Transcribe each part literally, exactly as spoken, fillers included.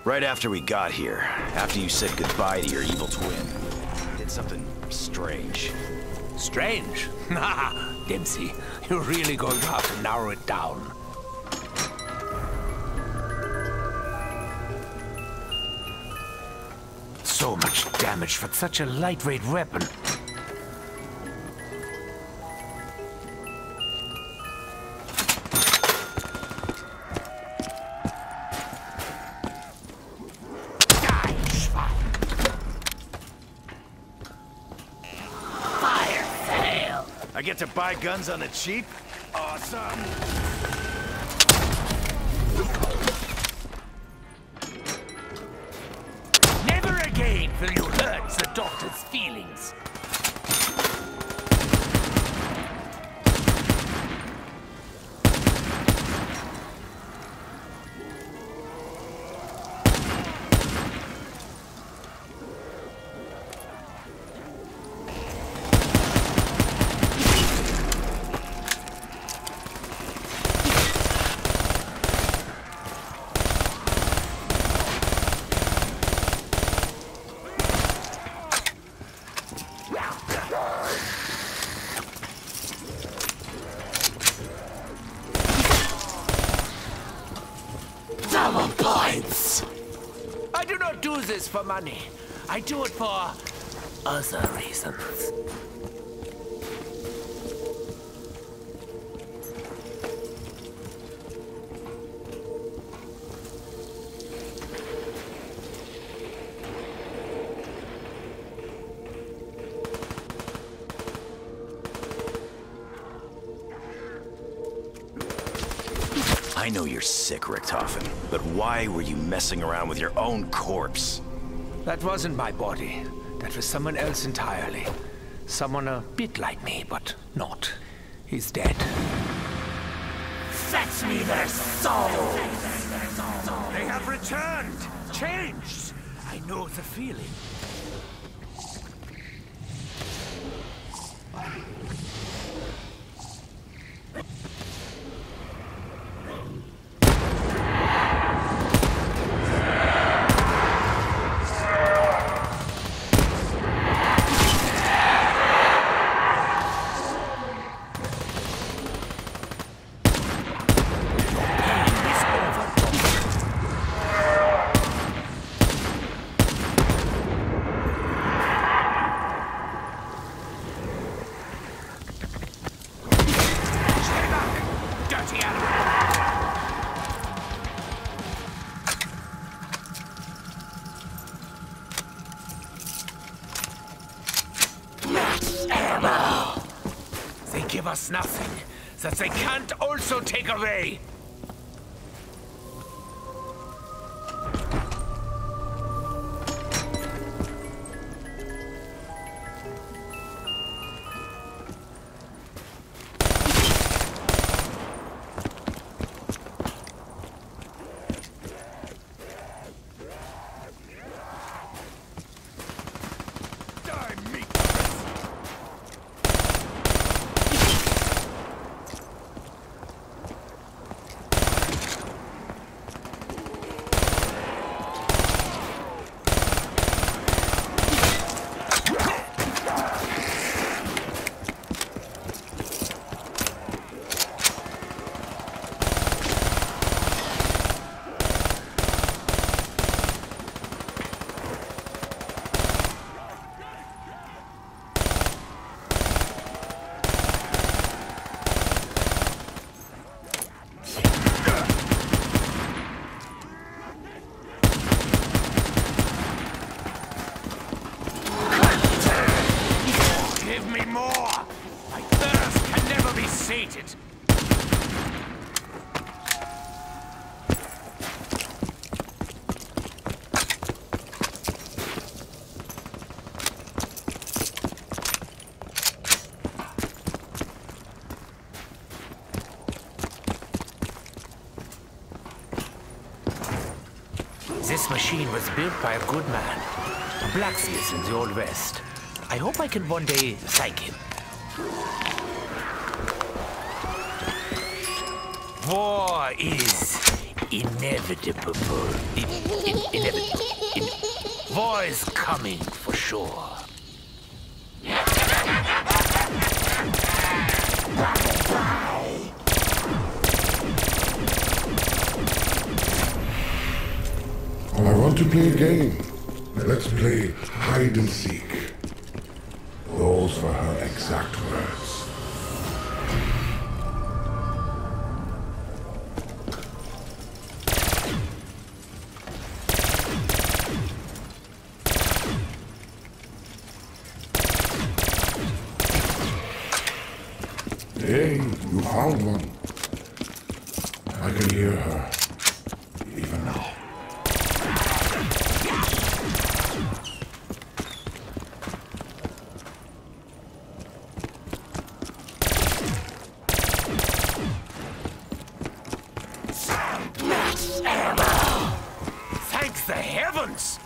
Right after we got here, after you said goodbye to your evil twin, you did something strange. Strange? Haha, Dempsey, you're really going to have to narrow it down. So much damage for such a lightweight weapon. I get to buy guns on the cheap? Awesome! Never again will you hurt the doctor's feelings. Double points! I do not do this for money. I do it for other reasons. I know you're sick, Richtofen, but why were you messing around with your own corpse? That wasn't my body. That was someone else entirely. Someone a bit like me, but not. He's dead. Fetch me their souls! They have returned! Changed! I know the feeling. They give us nothing that they can't also take away. Sated. This machine was built by a good man, a blacksmith in the Old West. I hope I can one day thank him. War is Inevitable. In, in, inevitable. In, war is coming for sure. I want to play a game. Let's play hide and seek. Those were her exact words. Hey, you found one. I can hear her, even now. Max ammo! Thank the heavens!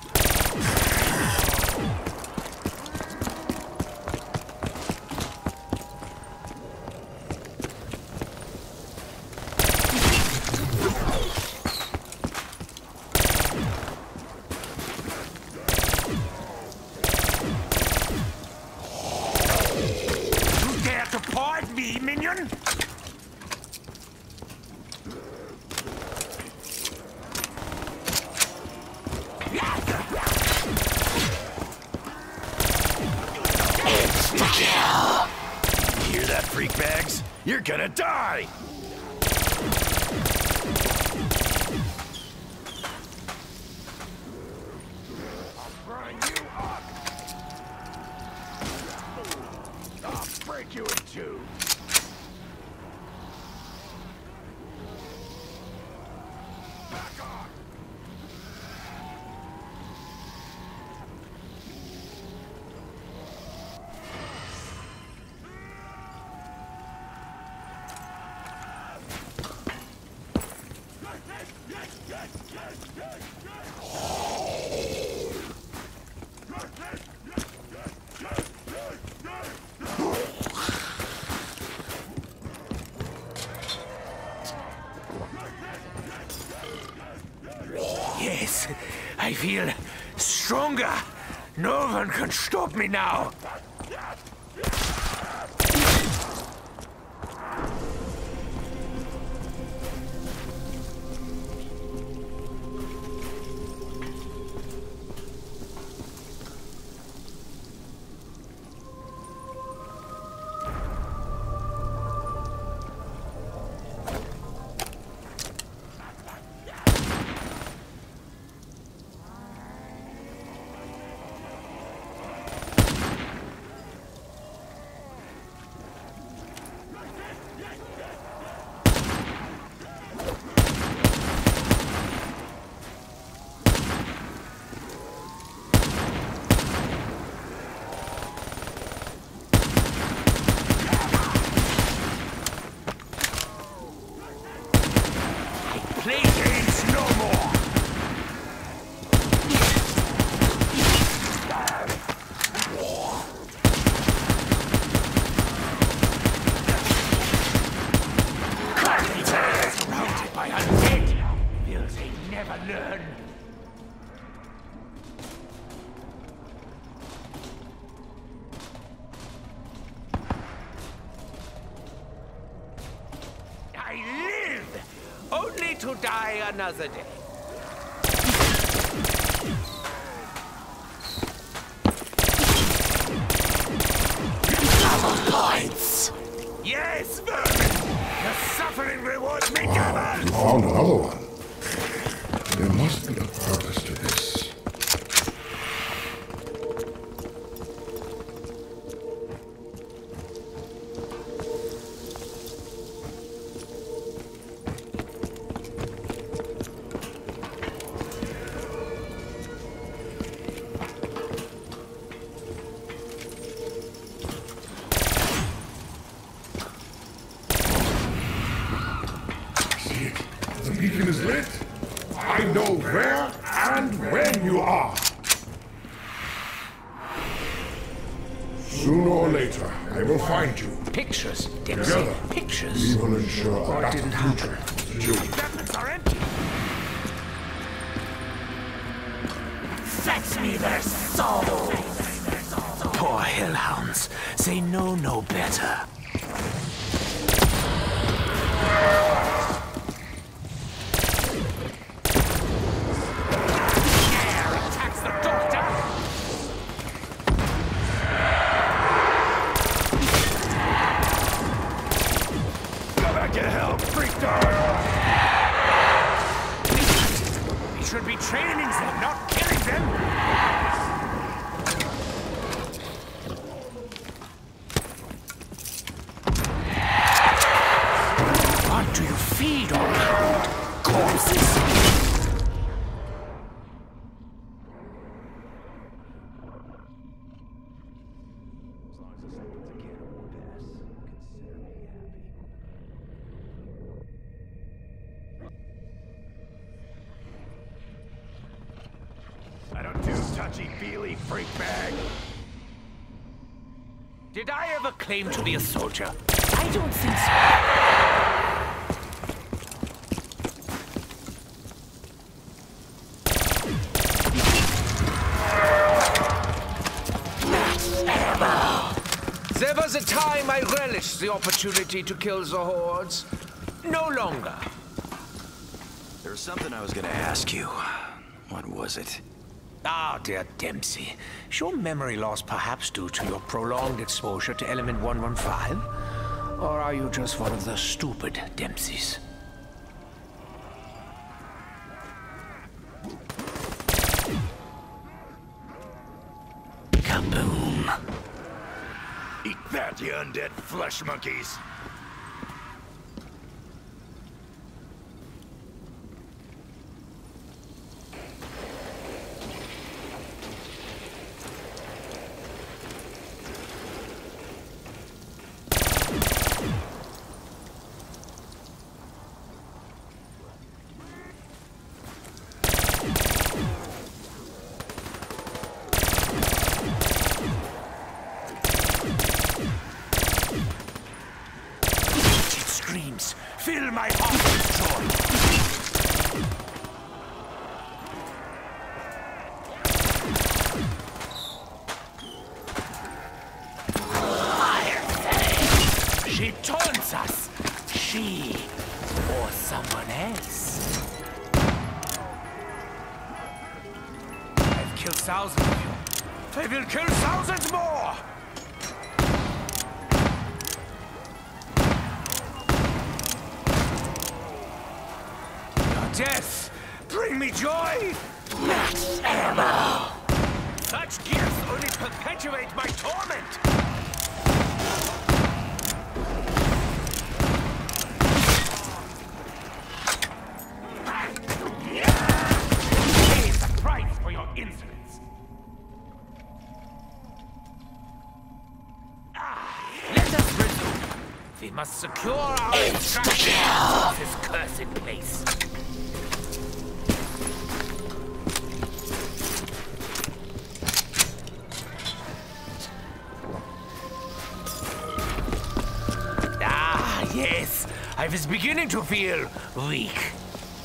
You dare to paw at me, minion? Insta-kill! Hear that, freak bags? You're gonna die! I'll grind you up! I'll break you in two! Back off! Yes, I feel stronger. No one can stop me now. Play games no more! Carpenters surrounded by undead! Will they never learn? I live! Only to die another day. Double points! Yes, vermin! Your suffering rewards me double! You found another one. There must be a purpose to this. The beacon is lit. I know where and when you are. Sooner or later, I will find you. Pictures, Dempsey. Together, Pictures. we will ensure a What better didn't future happen? for the children. Weapons are empty. gives me their souls. Poor hellhounds. They know no better. Should be training them, not killing them! What do you feed on, hound? Corpses? I don't do touchy-feely, freak bag. Did I ever claim to be a soldier? I don't think so. There was a time I relished the opportunity to kill the hordes. No longer. There was something I was gonna ask you. What was it? Ah, dear Dempsey. Is your memory loss perhaps due to your prolonged exposure to element one one five? Or are you just one of the stupid Dempseys? Kaboom. Eat that, you undead flesh monkeys! Fill my heart with joy. Fire! She taunts us. She or someone else. I've killed thousands of you. I will kill thousands more. Death! Bring me joy! Max ammo! Such gifts only perpetuate my torment! Pay the price for your insolence! Ah, let us resume. We must secure our extraction of this cursed place. Yes, I was beginning to feel weak.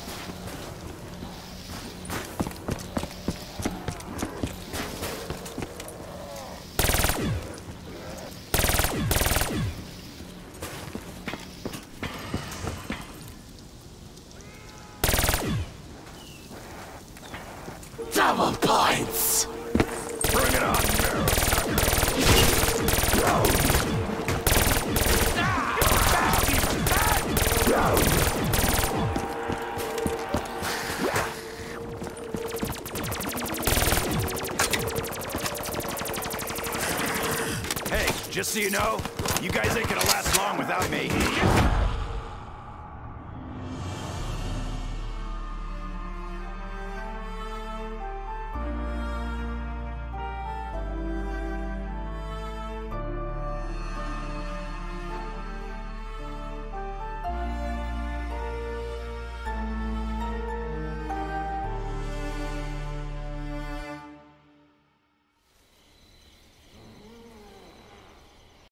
Double points! Bring it on, Marrow Hey, just so you know, you guys ain't gonna last long without me.